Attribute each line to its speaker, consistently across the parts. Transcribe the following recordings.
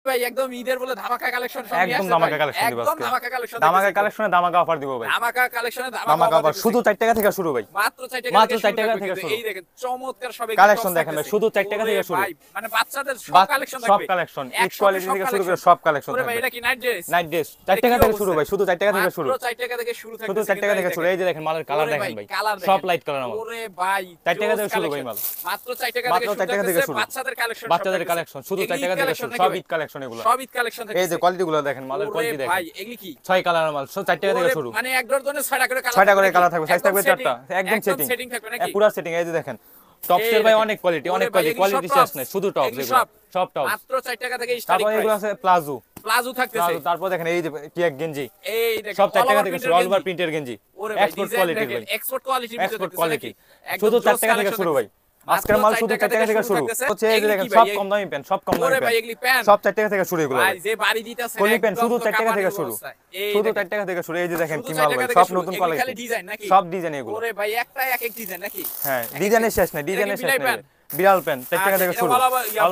Speaker 1: ভাই একদম ঈদের বলে ধামাকা কালেকশন সব নিয়ে
Speaker 2: একদম
Speaker 1: আসছে
Speaker 2: ধামাকা
Speaker 1: ভাই।
Speaker 2: কালেকশন দিব
Speaker 1: একদম
Speaker 2: আজকে।
Speaker 1: ধামাকা কালেকশন
Speaker 2: ধামাকা কালেকশনে ধামাকা অফার দিব ভাই।
Speaker 1: ধামাকা কালেকশনে
Speaker 2: ধামাকা
Speaker 1: ধামাকা
Speaker 2: অফার শুধু 4 টাকা থেকে শুরু ভাই।
Speaker 1: মাত্র 4 টাকা
Speaker 2: মাত্র
Speaker 1: থেকে
Speaker 2: 4 টাকা
Speaker 1: শুরু
Speaker 2: থেকে
Speaker 1: থাকবে।
Speaker 2: শুরু।
Speaker 1: এই দেখেন চমৎকার সব
Speaker 2: কালেকশন দেখেন ভাই, শুধু 4 টাকা থেকে শুরু।
Speaker 1: ভাই মানে বাচ্চাদের সব কালেকশন থাকবে।
Speaker 2: সব কালেকশন ঈদ কোয়ালিটি থেকে শুরু করে সব কালেকশন
Speaker 1: ওরে
Speaker 2: থাকবে।
Speaker 1: ভাই এটা কি নাইট ড্রেস?
Speaker 2: নাইট ড্রেস 4 টাকা থেকে শুরু ভাই, শুধু 4 টাকা থেকে শুরু।
Speaker 1: মাত্র 4 টাকা থেকে শুরু থাকবে।
Speaker 2: শুধু 4 টাকা থেকে শুরু। এই যে দেখেন মালের কালার দেখেন ভাই, সব লাইট কালার আমার।
Speaker 1: ওরে ভাই
Speaker 2: 4 টাকা থেকে শুরু ভাই মাল।
Speaker 1: মাত্র 4 টাকা
Speaker 2: মাত্র 4 টাকা থেকে শুরু।
Speaker 1: বাচ্চাদের কালেকশন,
Speaker 2: বাচ্চাদের কালেকশন শুধু 4 টাকা থেকে শুরু। সব ঈদ কালেকশন এগুলো।
Speaker 1: সব ঈদ কালেকশন থাকে।
Speaker 2: এই যে কোয়ালিটি গুলো দেখেন, মালের কোয়ালিটি দেখেন
Speaker 1: ভাই এগুলি কি
Speaker 2: 6 কালারের মাল, সব 4 টাকা থেকে শুরু।
Speaker 1: মানে এক ডজনে 6টা করে কালার,
Speaker 2: 6টা করে কালার থাকবে, সাইজ থাকবে 4টা, একদম
Speaker 1: সেটিং থাকবে নাকি?
Speaker 2: পুরো সেটিং। এই যে দেখেন টপসের ভাই অনেক কোয়ালিটি, অনেক কোয়ালিটি শেষ নাই, শুধু টপস এগুলো সব টপস।
Speaker 1: মাত্র 4 টাকা থেকে স্টার্টিং
Speaker 2: তারপর
Speaker 1: প্রাইস।
Speaker 2: এগুলো আছে প্লাজো,
Speaker 1: প্লাজো থাকতেছে।
Speaker 2: তারপর দেখেন এই যে কি এক গেঞ্জি,
Speaker 1: এই দেখেন
Speaker 2: সব 4 টাকা থেকে শুরু। অল ওভার প্রিন্টের গেঞ্জি, এক্সপোর্ট কোয়ালিটি ভাই,
Speaker 1: এক্সপোর্ট কোয়ালিটি,
Speaker 2: এক্সপোর্ট কোয়ালিটি, শুধু 4 টাকা থেকে শুরু ভাই। আজকের মাল শুধু 4 টাকা থেকে শুরু হচ্ছে। এই যে দেখেন সব কম দামি প্যান্ট, সব কম দামি প্যান্ট, সব 4 টাকা থেকে শুরু। এগুলো
Speaker 1: ভাই যে বাড়ি দিতেছে
Speaker 2: কলি প্যান্ট শুধু 4 টাকা থেকে শুরু, শুধু 4 টাকা থেকে শুরু। এই যে দেখেন কি মাল ভাই, সব নতুন কোয়ালিটি, সব ডিজাইন এগুলো।
Speaker 1: ওরে ভাই একটা এক এক ডিজাইন নাকি?
Speaker 2: হ্যাঁ ডিজাইনের শেষ নাই, ডিজাইনের শেষ নাই। বিড়াল প্যান্ট 4 টাকা থেকে শুরু,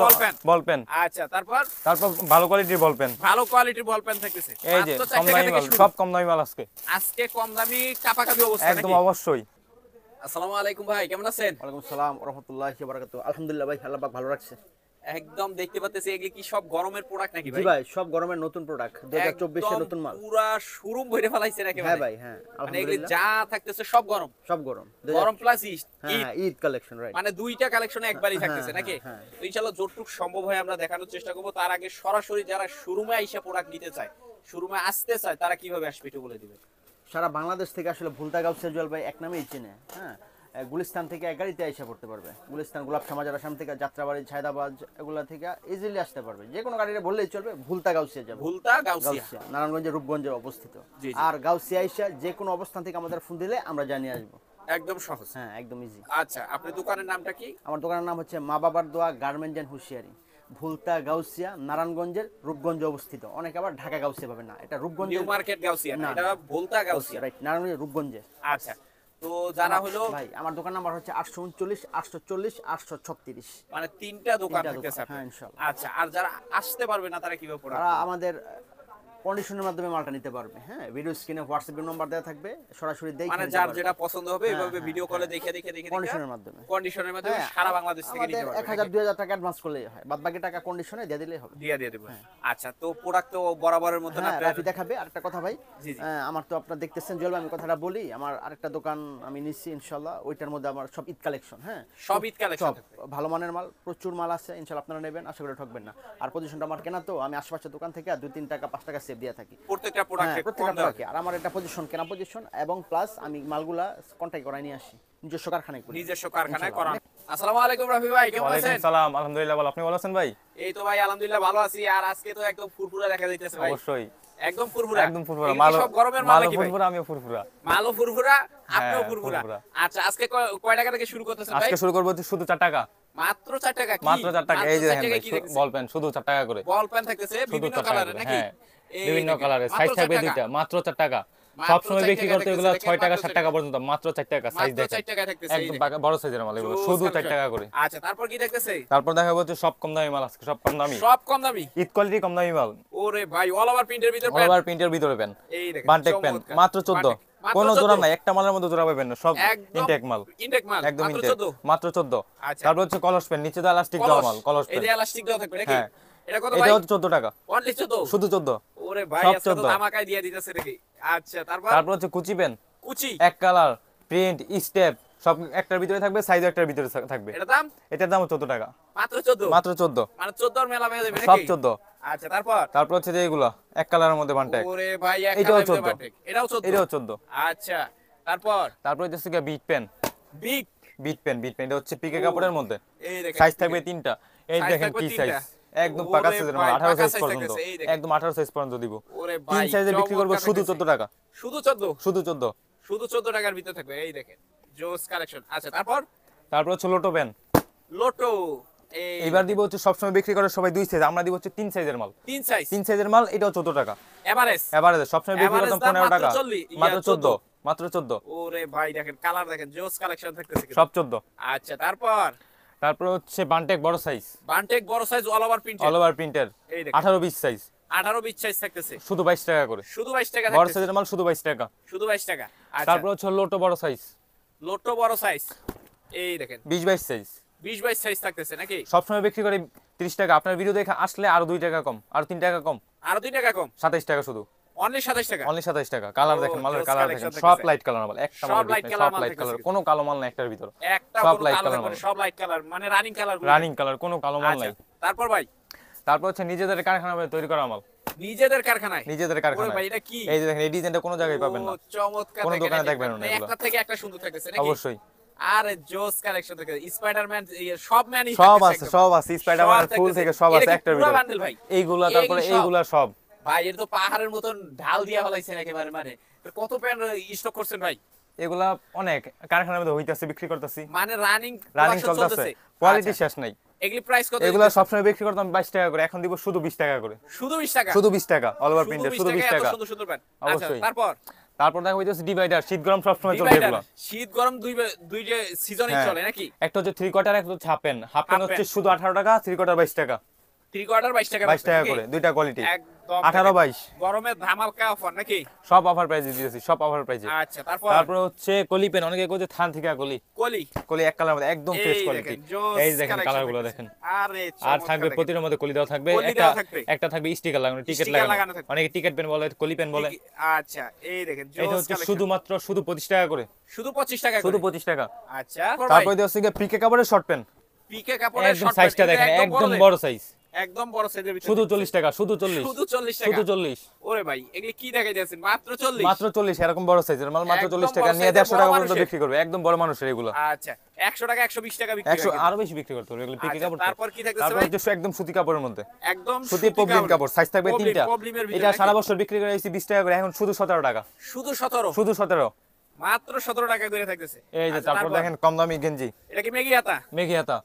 Speaker 2: বল প্যান্ট।
Speaker 1: আচ্ছা তারপর
Speaker 2: ভালো কোয়ালিটির বল প্যান্ট,
Speaker 1: ভালো কোয়ালিটির বল প্যান্ট থাকতেছে।
Speaker 2: এই যে কম দামি মাল, সব কম দামি মাল আজকে।
Speaker 1: আজকে কম দামি কাপাকাপি অবস্থা
Speaker 2: একদম
Speaker 1: নাকি?
Speaker 2: অবশ্যই।
Speaker 1: আসসালামু আলাইকুম ভাই, কেমন আছেন?
Speaker 3: ওয়ালাইকুম আসসালাম ওয়া রাহমাতুল্লাহি ওয়া বারাকাতুহু। আলহামদুলিল্লাহ ভাই, আল্লাহ পাক ভালো রাখছে।
Speaker 1: একদম দেখতে পাচ্তেছি এগুলি কি সব গরমের প্রোডাক্ট নাকি ভাই?
Speaker 3: জি ভাই, সব গরমের নতুন প্রোডাক্ট, 2024 এর নতুন মাল।
Speaker 1: পুরা শোরুম ভরে ফেলাইছে নাকি?
Speaker 3: হ্যাঁ ভাই, হ্যাঁ
Speaker 1: মানে এগুলি
Speaker 3: আলহামদুলিল্লাহ
Speaker 1: যা থাকতেছে সব গরম,
Speaker 3: সব গরম।
Speaker 1: গরম প্লাস ঈদ।
Speaker 3: হ্যাঁ ঈদ কালেকশন, রাইট।
Speaker 1: মানে দুইটা কালেকশনে একবারই থাকতেছে নাকি? তো ইনশাআল্লাহ যতটুকু সম্ভব হয় আমরা দেখানোর চেষ্টা করব। তার আগে সরাসরি যারা শোরুমে আইসা প্রোডাক্ট নিতে চায়, শোরুমে আসতে চায়, তারা কিভাবে আসবে একটু বলে দিবেন।
Speaker 3: সারা বাংলাদেশ থেকে আসলে ভুলতা গাউসিয়া জুয়েল ভাই এক নামেই চেনে। হ্যাঁ, গুলিস্তান থেকে এক গাড়িতে আইসা পড়তে পারবে। গুলিস্তান, গোলাপ সমাজ, আসাম থেকে, যাত্রাবাড়ি, ছায়দাবাদ, এগুলা থেকে ইজিলি আসতে পারবে। যে কোনো গাড়িতে বললেই চলবে, ভুলতা গাউসিয়া যাবে।
Speaker 1: ভুলতা গাউসিয়া
Speaker 3: নারায়ণগঞ্জের রূপগঞ্জে অবস্থিত। আর গাউসিয়া আইসা যে কোনো অবস্থান থেকে আমাদের ফোন দিলে আমরা জানিয়ে আসবো।
Speaker 1: একদম সহজ,
Speaker 3: হ্যাঁ একদম ইজি।
Speaker 1: আচ্ছা আপনার দোকানের নামটা কি?
Speaker 3: আমার দোকানের নাম হচ্ছে মা বাবার দোয়া garments and hosiery, Bhulta Gausia, নারায়ণগঞ্জের রূপগঞ্জে অবস্থিত। অনেক আবার ঢাকা গাউসিয়া পাবে না, এটা রূপগঞ্জ
Speaker 1: নিউ মার্কেট গাউসিয়া না, এটা ভুলতা গাউসিয়া,
Speaker 3: রাইট, নারায়ণগঞ্জের রূপগঞ্জে।
Speaker 1: আচ্ছা তো যারা হলো
Speaker 3: ভাই আমার দোকান নাম্বার হচ্ছে 839 840 836,
Speaker 1: মানে তিনটা দোকান থাকতেছে।
Speaker 3: হ্যাঁ ইনশাআল্লাহ।
Speaker 1: আচ্ছা আর যারা আসতে পারবে না তারা কিভাবে পড়া?
Speaker 3: তারা আমাদের কন্ডিশনের মাধ্যমে মালটা নিতে পারবে। হ্যাঁ, ভিডিও স্ক্রিনে হোয়াটসঅ্যাপ নাম্বার দেওয়া থাকবে, সরাসরি দেখে
Speaker 1: মানে যার যেটা পছন্দ হবে এইভাবে ভিডিও কলে দেখে
Speaker 3: কন্ডিশনের মাধ্যমে
Speaker 1: সারা বাংলাদেশ থেকে নিতে পারবে।
Speaker 3: 1000 2000 টাকা অ্যাডভান্স করলেই হয়, বাদ বাকি টাকা কন্ডিশনে দিয়ে দিলেই হবে।
Speaker 1: দিয়ে দেব। আচ্ছা তো প্রোডাক্ট তো বরাবরের মতো না,
Speaker 3: রাফি দেখাবে। আরেকটা কথা ভাই, আমার তো আপনারা দেখতেছেন জল, আমি কথাটা বলি, আমার আরেকটা দোকান আমি নিচ্ছি ইনশাআল্লাহ, ওইটার মধ্যে আমার সব ঈদ কালেকশন। হ্যাঁ
Speaker 1: সব ঈদ কালেকশন,
Speaker 3: ভালো মানের মাল, প্রচুর মাল আছে ইনশাআল্লাহ, আপনারা নেবেন, আশা করি ঠকবেন না। আর পজিশনটা আমার কেনা, তো আমি আশেপাশের দোকান থেকে 2-3 টাকা 5 টাকা সেভ দিয়ে থাকি প্রত্যেকটা প্রোডাক্টে। আর আমার এটা পজিশন, কেনা পজিশন, এবং প্লাস আমি মালগুলা কন্টাক্ট করাই নিয়ে আসি নিজস্ব কারখানায় করি,
Speaker 1: নিজস্ব কারখানায় করান। আসসালামু আলাইকুম রাফি ভাই, কেমন আছেন?
Speaker 2: ওয়ালাইকুম সালাম, আলহামদুলিল্লাহ ভালো, আপনি ভালো আছেন ভাই?
Speaker 1: এই তো ভাই আলহামদুলিল্লাহ ভালো আছি। আর আজকে তো একদম ফুরফুরা দেখা যাইতেছে ভাই।
Speaker 2: অবশ্যই
Speaker 1: একদম ফুরফুরা,
Speaker 2: একদম ফুরফুরা।
Speaker 1: সব গরমের মাল নাকি ভাই?
Speaker 2: ফুরফুরা, আমিও ফুরফুরা।
Speaker 1: মালও ফুরফুরা, আপনিও ফুরফুরা। আচ্ছা আজকে কয় টাকা থেকে শুরু করতেছেন ভাই?
Speaker 2: আজকে শুরু করব শুধু 4 টাকা,
Speaker 1: মাত্র 4 টাকা।
Speaker 2: মাত্র 4 টাকা। এই যে দেখেন বল পেন শুধু 4 টাকা করে,
Speaker 1: বল পেন থাকতেছে বিভিন্ন কালারে নাকি?
Speaker 2: হ্যাঁ বিভিন্ন কালারে, সাইজ থাকবে দুইটা, মাত্র 4 টাকা। সব সময় বিক্রি করতে এগুলো 6 টাকা 7 টাকা পর্যন্ত, মাত্র 4 টাকা। সাইজ দেখেন
Speaker 1: 4 টাকা থাকতেছে,
Speaker 2: একদম বড় সাইজের মাল এগুলো, শুধু 4 টাকা করে।
Speaker 1: আচ্ছা তারপর কি দেখতেছে?
Speaker 2: তারপর দেখাবো হচ্ছে সব কম দামি মাল আজকে, সব কম দামি,
Speaker 1: সব কম দামি
Speaker 2: ঈদ কোয়ালিটি কম দামি মাল।
Speaker 1: ওরে ভাই অল ওভার প্রিন্টের ভিতর
Speaker 2: অল ওভার প্রিন্টের ভিতরে পেন,
Speaker 1: এই দেখেন
Speaker 2: বানটেক পেন, মাত্র 14। কোনো জোড়া নাই, একটা মালের মধ্যে জোড়া পাবেন না, সব ইনটেক মাল, একদম ইনটেক, মাত্র 14। তারপর হচ্ছে কলস পেন, নিচে তো এলাস্টিক দেওয়া মাল, কলস পেন,
Speaker 1: এই এলাস্টিক দেওয়া থাকবে নাকি? এটা কত ভাই?
Speaker 2: এটা হচ্ছে 14 টাকা,
Speaker 1: অনলি 14,
Speaker 2: শুধু 14।
Speaker 1: ওরে ভাই আজকে তো ধামাকায় দিয়ে দিতেছে নাকি? আচ্ছা তারপর
Speaker 2: হচ্ছে কুচি পেন,
Speaker 1: কুচি
Speaker 2: এক কালার, প্রিন্ট, স্টেপ, সব একটার ভিতরে থাকবে, সাইজ একটার ভিতরে থাকবে। এটার দাম 14 টাকা,
Speaker 1: মাত্র 14,
Speaker 2: মাত্র 14।
Speaker 1: মানে 14 এর মেলা হয়ে যাবে নাকি?
Speaker 2: সব 14।
Speaker 1: আচ্ছা তারপর
Speaker 2: হচ্ছে যে এগুলা এক কালারের মধ্যে বানটেক,
Speaker 1: ওরে ভাই এক
Speaker 2: এটাও
Speaker 1: কালারের
Speaker 2: 14,
Speaker 1: বানটেক, এটাও 14,
Speaker 2: এটাও 14।
Speaker 1: আচ্ছা তারপর
Speaker 2: হচ্ছে কি বিট পেন, বিট পেন এটা হচ্ছে পিকে কাপড়ের মধ্যে,
Speaker 1: এই দেখেন
Speaker 2: সাইজ থাকবে 3টা। এই দেখেন কি সাইজ, একদম পাকা সাইজের মাল, 18 সাইজ পর্যন্ত, একদম 18 সাইজ পর্যন্ত দিব। তিন সাইজে বিক্রি করব শুধু 14 টাকা,
Speaker 1: শুধু 14,
Speaker 2: শুধু 14,
Speaker 1: শুধু 14 টাকার ভিতর থাকবে। এই দেখেন জোস কালেকশন। আচ্ছা তারপর
Speaker 2: হচ্ছে লোটো পেন,
Speaker 1: লোটো।
Speaker 2: এবার দিব হচ্ছে সবসময় বিক্রি করে সবাই 2 সাইজ, আমরা দিব হচ্ছে 3 সাইজের মাল,
Speaker 1: 3
Speaker 2: সাইজের মাল, এটাও 14 টাকা এভারেজ সবসময় বিক্রি করতাম 15 টাকা, মাত্র 14, মাত্র 14।
Speaker 1: ওরে ভাই দেখেন কালার দেখেন, জোস কালেকশন থাকতেছে
Speaker 2: সব 14।
Speaker 1: আচ্ছা তারপর
Speaker 2: তারপর হচ্ছে বানটেক বড় সাইজ,
Speaker 1: বানটেক বড় size all over print,
Speaker 2: all over প্রিন্টের,
Speaker 1: এই দেখেন
Speaker 2: 18-20 সাইজ,
Speaker 1: 18-20 সাইজ থাকতেছে
Speaker 2: শুধু 22 টাকা করে,
Speaker 1: শুধু 22 টাকা
Speaker 2: বড়
Speaker 1: থাকতেছে,
Speaker 2: সাইজের মাল শুধু 22 টাকা,
Speaker 1: শুধু 22 টাকা। আচ্ছা
Speaker 2: তারপর হচ্ছে লোটো বড় সাইজ,
Speaker 1: লোটো বড় সাইজ, এই দেখেন
Speaker 2: 20-22 সাইজ,
Speaker 1: 20-22 সাইজ থাকতেছে নাকি?
Speaker 2: সবসময় বিক্রি করে 30 টাকা, আপনার ভিডিও দেখে আসলে আরো 2 টাকা কম, আরো 3 টাকা কম,
Speaker 1: আরো 2 টাকা কম,
Speaker 2: 27 টাকা শুধু,
Speaker 1: অনলি 27 টাকা,
Speaker 2: অনলি 27 টাকা। কালার দেখেন, মালের
Speaker 1: জোস
Speaker 2: কালার
Speaker 1: কালেকশন
Speaker 2: দেখেন, সব
Speaker 1: দেখতেছে।
Speaker 2: লাইট কালার মাল, একটা
Speaker 1: সব
Speaker 2: মাল
Speaker 1: লাইট
Speaker 2: দেখেন,
Speaker 1: কালার
Speaker 2: সব
Speaker 1: মাল
Speaker 2: লাইট কালার,
Speaker 1: দেখতেছে।
Speaker 2: কোনো কালো মাল নাই একটার ভিতর,
Speaker 1: একটা
Speaker 2: সব
Speaker 1: কোনো
Speaker 2: লাইট
Speaker 1: কালো
Speaker 2: কালার
Speaker 1: থাকবে
Speaker 2: মাল,
Speaker 1: না, সব লাইট কালার মানে রানিং কালার।
Speaker 2: রানিং কালার, কোনো কালো মাল নাই।
Speaker 1: তারপর ভাই,
Speaker 2: তারপর হচ্ছে নিজেদের কারখানায় তৈরি করা মাল,
Speaker 1: নিজেদের কারখানায়,
Speaker 2: নিজেদের
Speaker 1: ওরে
Speaker 2: কারখানায়।
Speaker 1: ভাই এটা কি?
Speaker 2: এই যে দেখেন, এই ডিজাইনটা কোনো জায়গায় পাবেন না,
Speaker 1: ও, চমৎকার
Speaker 2: কোনো
Speaker 1: দেখেন,
Speaker 2: দোকানে
Speaker 1: এটা
Speaker 2: দেখবেন না
Speaker 1: মানে
Speaker 2: এগুলো।
Speaker 1: একটা থেকে একটা সুন্দর থাকতেছে নাকি?
Speaker 2: অবশ্যই
Speaker 1: আরে জোস কালেকশন থেকে স্পাইডারম্যান সব ম্যানই
Speaker 2: সব
Speaker 1: থাকতেছে
Speaker 2: আছে,
Speaker 1: একদম।
Speaker 2: সব আছে, স্পাইডারম্যানের
Speaker 1: সব
Speaker 2: ফুল
Speaker 1: থাকতেছে।
Speaker 2: থেকে সব
Speaker 1: এটা
Speaker 2: আছে
Speaker 1: কি
Speaker 2: একটার
Speaker 1: পুরো
Speaker 2: ভিতরে।
Speaker 1: বান্ডেল ভাই?
Speaker 2: এইগুলা,
Speaker 1: এই
Speaker 2: তারপরে
Speaker 1: সব?
Speaker 2: এইগুলা সব
Speaker 1: ভাই এটা তো পাহাড়ের মতন ঢাল দিয়া হলাইছেন একেবারে, মানে কত প্যান স্টক করছেন ভাই?
Speaker 2: এগুলা অনেক কারখানার মধ্যে হইতাছে, বিক্রি করতেছি,
Speaker 1: মানে রানিং
Speaker 2: রানিং চলতেছে, কোয়ালিটি শেষ নাই।
Speaker 1: এগুলি প্রাইস কত?
Speaker 2: এগুলা সবসময় বিক্রি করতাম 22 টাকা করে, এখন দিব শুধু 20 টাকা করে,
Speaker 1: শুধু 20 টাকা,
Speaker 2: শুধু 20 টাকা, অল ওভার প্রিন্টের, শুধু 20
Speaker 1: এত
Speaker 2: টাকা।
Speaker 1: সুন্দর সুন্দর প্যান। আচ্ছা
Speaker 2: অবশ্যই।
Speaker 1: তারপর
Speaker 2: তারপর দেখা হইতাছে ডিভাইডার, শীত গরম সবসময় চলবে
Speaker 1: ডিভাইডার,
Speaker 2: এগুলা।
Speaker 1: শীত গরম দুই যে সিজনই
Speaker 2: হ্যাঁ।
Speaker 1: চলে নাকি?
Speaker 2: একটা হচ্ছে 3 কোয়ার্টার, একটা হচ্ছে half pant. Half pant
Speaker 1: half
Speaker 2: হচ্ছে
Speaker 1: প্যান্ট।
Speaker 2: শুধু 18 টাকা, 3 কোয়ার্টার 22 টাকা,
Speaker 1: 3 কোয়ার্টার 22 টাকা,
Speaker 2: 22 টাকা
Speaker 1: নাকি?
Speaker 2: করে, দুইটা কোয়ালিটি,
Speaker 1: একদম
Speaker 2: 18-22
Speaker 1: গরমে ধামাকা অফার নাকি?
Speaker 2: সব অফার প্রাইসে দিয়েছি, সব অফার প্রাইসে।
Speaker 1: আচ্ছা তারপর
Speaker 2: তারপর হচ্ছে কলি পেন, অনেকে কইছে থান থেকে কলি,
Speaker 1: কলি,
Speaker 2: কলি এক কালার মধ্যে একদম ফ্রেশ
Speaker 1: এই
Speaker 2: কোয়ালিটি।
Speaker 1: দেখেন, জোস
Speaker 2: এই দেখেন
Speaker 1: কালেকশন
Speaker 2: কালারগুলো
Speaker 1: দেখতেছেন।
Speaker 2: দেখেন।
Speaker 1: আরে
Speaker 2: আর
Speaker 1: চমৎকার
Speaker 2: থাকবে
Speaker 1: দেখেন।
Speaker 2: প্রতিটার মধ্যে কলি দেওয়া থাকবে,
Speaker 1: কলি
Speaker 2: একটা
Speaker 1: দেওয়া থাকবে।
Speaker 2: একটা থাকবে স্টিকার লাগানো, টিকেট
Speaker 1: স্টিকার লাগানো
Speaker 2: লাগানো,
Speaker 1: থাকবে।
Speaker 2: অনেকে টিকেট পেন বলে, কলি পেন বলে।
Speaker 1: আচ্ছা এই দেখেন
Speaker 2: এটা
Speaker 1: জোস
Speaker 2: হচ্ছে
Speaker 1: কালেকশন,
Speaker 2: শুধুমাত্র শুধু 25 টাকা করে,
Speaker 1: শুধু 25 টাকা
Speaker 2: শুধু
Speaker 1: করে।
Speaker 2: 25 টাকা।
Speaker 1: আচ্ছা
Speaker 2: তারপর দেওয়া হচ্ছে পিকে কাপড়ের শর্ট পেন,
Speaker 1: পিকে কাপড়ের
Speaker 2: একদম
Speaker 1: শর্ট
Speaker 2: সাইজটা দেখেন, একদম বড় সাইজ,
Speaker 1: একদম বড় সাইজের ভিতরে
Speaker 2: শুধু 40 টাকা, শুধু 40,
Speaker 1: শুধু 40 টাকা।
Speaker 2: শুধু 40,
Speaker 1: ওরে ভাই এগুলি কি দেখাই যাচ্ছেন? মাত্র 40,
Speaker 2: মাত্র 40, এরকম বড় সাইজের মাল মাত্র
Speaker 1: একদম
Speaker 2: 40 টাকা
Speaker 1: বড়
Speaker 2: নিয়ে
Speaker 1: সাইজের
Speaker 2: 150
Speaker 1: বড়
Speaker 2: টাকা পর্যন্ত
Speaker 1: মানুষের।
Speaker 2: বিক্রি করবে, একদম বড় মানুষের এগুলো।
Speaker 1: আচ্ছা 100 টাকা 120 টাকা বিক্রি
Speaker 2: 100
Speaker 1: হয়
Speaker 2: আরো বেশি বিক্রি করতে হবে এগুলো পিকে
Speaker 1: আচ্ছা,
Speaker 2: কাপড়।
Speaker 1: তারপর কি থাকতেছে
Speaker 2: তারপর
Speaker 1: ভাই?
Speaker 2: হচ্ছে একদম সুতি কাপড়ের মধ্যে,
Speaker 1: একদম
Speaker 2: সুতি পবলিন কাপড়, সাইজ থাকবে তিনটা।
Speaker 1: পবলিমের ভিতরে
Speaker 2: এটা
Speaker 1: নাকি?
Speaker 2: সারা বছর বিক্রি করে আইছি 20 টাকা করে, এখন শুধু 17 টাকা,
Speaker 1: শুধু 17,
Speaker 2: শুধু 17।
Speaker 1: মাত্র 17 টাকা করে থাকতেছে।
Speaker 2: এই যে
Speaker 1: আচ্ছা,
Speaker 2: তারপর দেখেন কম দামি গেঞ্জি,
Speaker 1: এটা কি মেগি হাতা?
Speaker 2: মেঘি হাতা,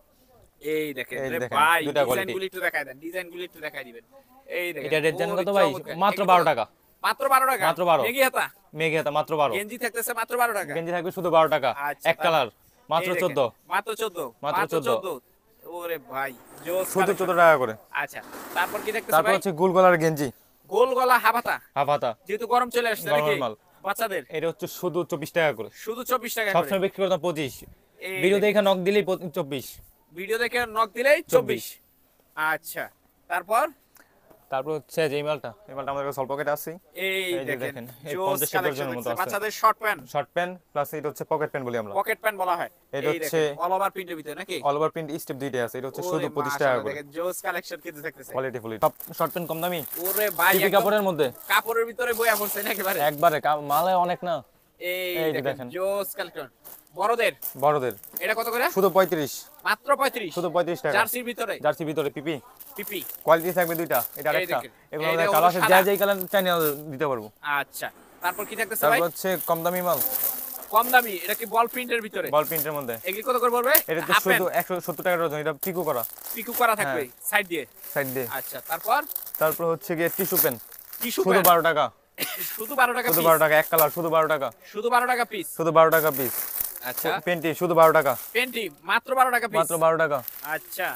Speaker 1: এই দেখেন
Speaker 2: এই
Speaker 1: রে
Speaker 2: দেখেন,
Speaker 1: ভাই,
Speaker 2: দুইটা quality।
Speaker 1: ডিজাইনগুলি একটু দেখায় দেন, ডিজাইনগুলি একটু দেখায় দিবেন। এই দেখেন
Speaker 2: এটা রেট জানেন
Speaker 1: ওরে
Speaker 2: কত ভাই?
Speaker 1: চমৎকার।
Speaker 2: মাত্র
Speaker 1: এগুলো
Speaker 2: 12 টাকা,
Speaker 1: মাত্র 12 টাকা,
Speaker 2: মাত্র 12।
Speaker 1: মেগি হাতা,
Speaker 2: মেঘি হাতা মাত্র 12,
Speaker 1: গেঞ্জি থাকতেছে মাত্র 12 টাকা।
Speaker 2: গেঞ্জি থাকবে শুধু 12 টাকা,
Speaker 1: আচ্ছা,
Speaker 2: এক কালার মাত্র
Speaker 1: এই দেখেন,
Speaker 2: 14,
Speaker 1: মাত্র 14,
Speaker 2: মাত্র 14।
Speaker 1: ওরে ভাই জোস
Speaker 2: শুধু
Speaker 1: কালেকশন।
Speaker 2: 14 টাকা করে।
Speaker 1: আচ্ছা তারপর কি দেখতেছে
Speaker 2: তারপর
Speaker 1: ভাই?
Speaker 2: হচ্ছে গোল গলার গেঞ্জি,
Speaker 1: গোল গলা হাফাতা,
Speaker 2: হাফ হাতা,
Speaker 1: যেহেতু গরম চলে আসছে নাকি
Speaker 2: গরমের মাল।
Speaker 1: বাচ্চাদের,
Speaker 2: এটা হচ্ছে শুধু 24 টাকা করে,
Speaker 1: শুধু 24 টাকা করে।
Speaker 2: সবসময় বিক্রি করতাম 25,
Speaker 1: এই
Speaker 2: ভিডিও
Speaker 1: দেখেন,
Speaker 2: দেখে নক দিলেই 24।
Speaker 1: ভিডিও দেখে নক দিলেই 24। আচ্ছা তারপর
Speaker 2: তারপর হচ্ছে যে এই মালটা আমাদের কাছে স্বল্প পকেট আছে,
Speaker 1: এই
Speaker 2: এই যে
Speaker 1: দেখেন
Speaker 2: দেখেন, এই
Speaker 1: জোস
Speaker 2: 50
Speaker 1: কালেকশন
Speaker 2: টাকার মতো আছে।
Speaker 1: বাচ্চাদের short pant,
Speaker 2: short pant plus এটা হচ্ছে পকেট প্যান্ট বলি আমরা,
Speaker 1: পকেট প্যান্ট বলা হয়।
Speaker 2: এটা
Speaker 1: এই
Speaker 2: হচ্ছে
Speaker 1: দেখেন অল ওভার প্রিন্টের ভিতরে নাকি?
Speaker 2: অল ওভার প্রিন্ট স্টেপ দুইটাই আছে, এটা হচ্ছে শুধু
Speaker 1: ওরে
Speaker 2: 25 টাকা
Speaker 1: মাশাআল্লাহ,
Speaker 2: করে,
Speaker 1: দেখেন জোস কালেকশন কিন্তু থাকতেছে।
Speaker 2: Quality full. Top short pant কম দামি,
Speaker 1: ওরে ভাই
Speaker 2: টিপি
Speaker 1: একদম
Speaker 2: কাপড়ের মধ্যে,
Speaker 1: কাপড়ের ভিতরে বইয়া পড়ছে না একেবারে।
Speaker 2: একবারে মালে অনেক না।
Speaker 1: এই
Speaker 2: এই যে
Speaker 1: দেখেন
Speaker 2: দেখেন।
Speaker 1: জোস কালেকশন বড়দের,
Speaker 2: বড়দের
Speaker 1: এটা কত করে?
Speaker 2: শুধু 35,
Speaker 1: মাত্র 35,
Speaker 2: শুধু 35 টাকা,
Speaker 1: জার্সির ভিতরে
Speaker 2: জার্সি ভিতরে পিপি,
Speaker 1: পিপি।
Speaker 2: কোয়ালিটি থাকবে দুইটা, এটা
Speaker 1: এই
Speaker 2: আরেকটা।
Speaker 1: দেখেন,
Speaker 2: এগুলো
Speaker 1: এইটা
Speaker 2: কালার
Speaker 1: হলো
Speaker 2: আছে, যা
Speaker 1: সাদা।
Speaker 2: যেই কালার চাই না দিতে পারবো।
Speaker 1: আচ্ছা তারপর কি থাকতেছে ভাই?
Speaker 2: তারপর হচ্ছে কম দামি মাল,
Speaker 1: কম দামি, এটা কি বল প্রিন্টের ভিতরে?
Speaker 2: বল প্রিন্টের মধ্যে,
Speaker 1: এগুলি কত করে পড়বে?
Speaker 2: এটা তো
Speaker 1: হাফ
Speaker 2: শুধু
Speaker 1: প্যান্ট
Speaker 2: 170 টাকা ডজন, এটা পিকো করা
Speaker 1: পিকু করা থাকবে সাইড দিয়ে।
Speaker 2: সাইড দিয়ে।
Speaker 1: আচ্ছা তারপর
Speaker 2: তারপর হচ্ছে গিয়ে টিস্যু পেন,
Speaker 1: টিস্যু
Speaker 2: শুধু 12 টাকা,
Speaker 1: শুধু 12 টাকা
Speaker 2: শুধু
Speaker 1: পিস,
Speaker 2: 12 টাকা, এক কালার শুধু 12 টাকা,
Speaker 1: শুধু 12 টাকা পিস।
Speaker 2: শুধু 12 টাকা পিস।
Speaker 1: আচ্ছা
Speaker 2: পেন্টি শুধু 12 টাকা,
Speaker 1: পেন্টি মাত্র 12 টাকা পিস,
Speaker 2: মাত্র 12 টাকা,
Speaker 1: আচ্ছা